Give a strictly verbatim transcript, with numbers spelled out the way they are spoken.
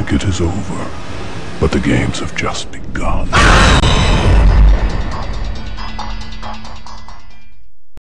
think it is over, but the games have just begun.